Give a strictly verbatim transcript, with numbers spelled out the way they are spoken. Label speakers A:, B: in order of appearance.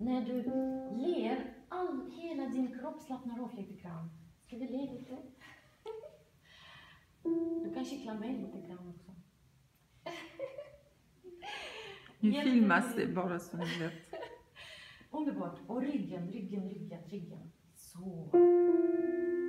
A: När du ler, all, hela din kropp slappnar av lite grann. Ska vi le lite? Du kan kittla mig lite grann också.
B: Nu filmas det bara så ni vet.
A: Underbart. Och ryggen, ryggen, ryggen, ryggen. Så.